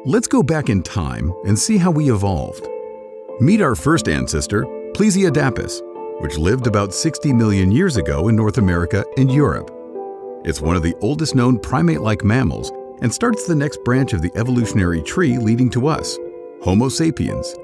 Let's go back in time and see how we evolved. Meet our first ancestor, Plesiadapis, which lived about 60 million years ago in North America and Europe. It's one of the oldest known primate-like mammals and starts the next branch of the evolutionary tree leading to us, Homo sapiens.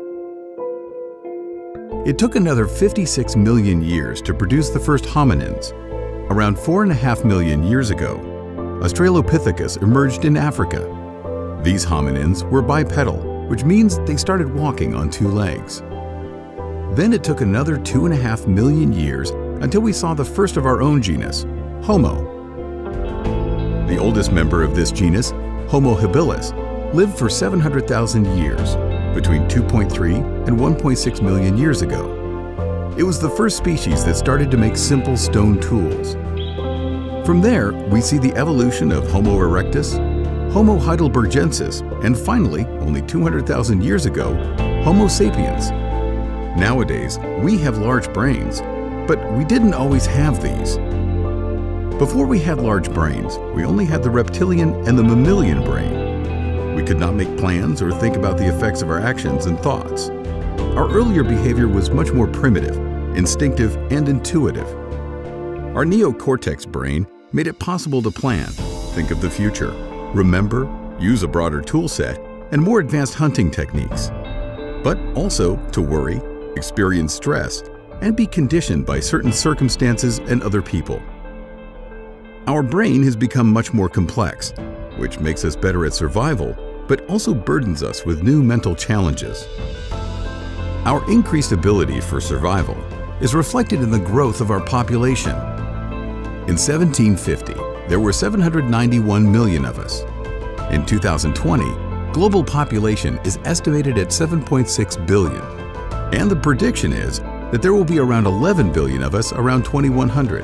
It took another 56 million years to produce the first hominins. Around 4.5 million years ago, Australopithecus emerged in Africa. These hominins were bipedal, which means they started walking on two legs. Then it took another 2.5 million years until we saw the first of our own genus, Homo. The oldest member of this genus, Homo habilis, lived for 700,000 years, between 2.3 and 1.6 million years ago. It was the first species that started to make simple stone tools. From there, we see the evolution of Homo erectus, Homo heidelbergensis, and finally, only 200,000 years ago, Homo sapiens. Nowadays, we have large brains, but we didn't always have these. Before we had large brains, we only had the reptilian and the mammalian brain. We could not make plans or think about the effects of our actions and thoughts. Our earlier behavior was much more primitive, instinctive, and intuitive. Our neocortex brain made it possible to plan, think of the future, remember, use a broader tool set, and more advanced hunting techniques, but also to worry, experience stress, and be conditioned by certain circumstances and other people. Our brain has become much more complex, which makes us better at survival, but also burdens us with new mental challenges. Our increased ability for survival is reflected in the growth of our population. In 1750, there were 791 million of us. In 2020, global population is estimated at 7.6 billion, and the prediction is that there will be around 11 billion of us around 2100.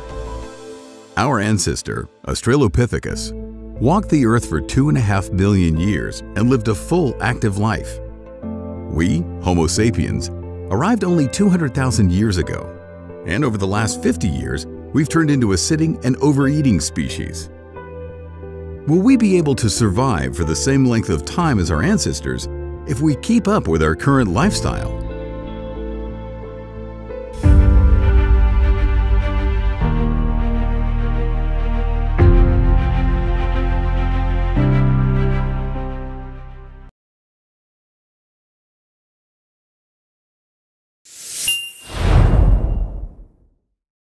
Our ancestor, Australopithecus, walked the earth for 2.5 million years and lived a full, active life. We, Homo sapiens, arrived only 200,000 years ago, and over the last 50 years, we've turned into a sitting and overeating species. Will we be able to survive for the same length of time as our ancestors if we keep up with our current lifestyle?